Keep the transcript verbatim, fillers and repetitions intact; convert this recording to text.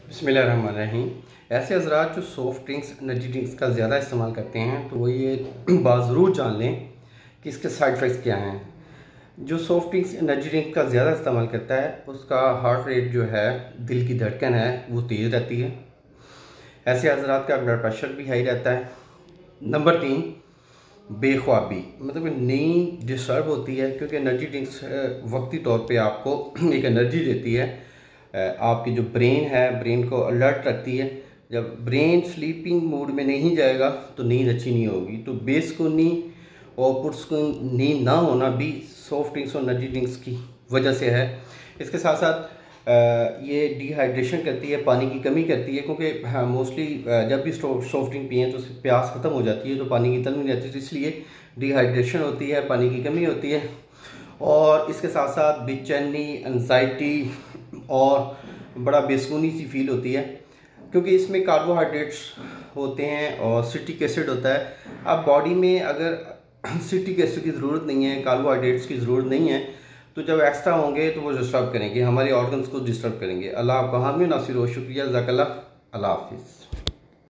बिस्मिल्लाहिर्रहमानिर्रहीम। ऐसे हज़रात जो सॉफ्ट ड्रिंक्स एनर्जी ड्रिंक्स का ज़्यादा इस्तेमाल करते हैं तो वो ये बात ज़रूर जान लें कि इसके साइड इफ़ेक्ट्स क्या हैं। जो सॉफ्ट ड्रिंक्स एनर्जी ड्रिंक का ज़्यादा इस्तेमाल करता है उसका हार्ट रेट जो है, दिल की धड़कन है, वो तेज़ रहती है। ऐसे हज़रात का ब्लड प्रेशर भी हाई रहता है। नंबर तीन, बेख्वाबी, मतलब नींद डिस्टर्ब होती है, क्योंकि एनर्जी ड्रिंक्स वक्ती तौर पे आपको एक एनर्जी देती है। आपकी जो ब्रेन है, ब्रेन को अलर्ट रखती है। जब ब्रेन स्लीपिंग मोड में नहीं जाएगा तो नींद अच्छी नहीं होगी। तो बेसुकूनी और पुरसुकून नींद ना होना भी सॉफ्ट ड्रिंक्स और एनर्जी ड्रिंक्स की वजह से है। इसके साथ साथ ये डिहाइड्रेशन करती है, पानी की कमी करती है, क्योंकि हाँ, मोस्टली जब भी सॉफ्ट ड्रिंक पिए तो प्यास ख़त्म हो जाती है तो पानी की तंगी रहती है, तो इसलिए डिहाइड्रेशन होती है, पानी की कमी होती है। और इसके साथ साथ बेचैनी, एंजाइटी और बड़ा बेसुकूनी सी फील होती है, क्योंकि इसमें कार्बोहाइड्रेट्स होते हैं और सिट्रिक एसिड होता है। अब बॉडी में अगर सिट्रिक एसिड की ज़रूरत नहीं है, कार्बोहाइड्रेट्स की ज़रूरत नहीं है, तो जब एक्स्ट्रा होंगे तो वो डिस्टर्ब करेंगे, हमारे ऑर्गन्स को डिस्टर्ब करेंगे। अल्लाह आपका हामी नासिर हो। शुक्रिया, जज़ाकल्लाह, अल्लाह हाफिज़।